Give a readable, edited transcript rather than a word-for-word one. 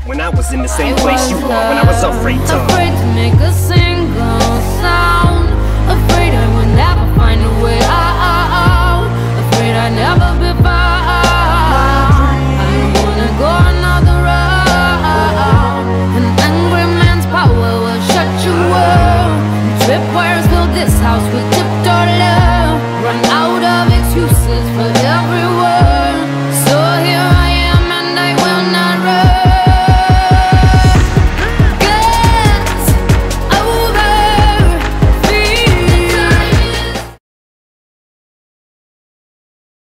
when I was in the same place you were when I was afraid to. Afraid to make a single sound. Afraid I would never find a way out. Afraid I never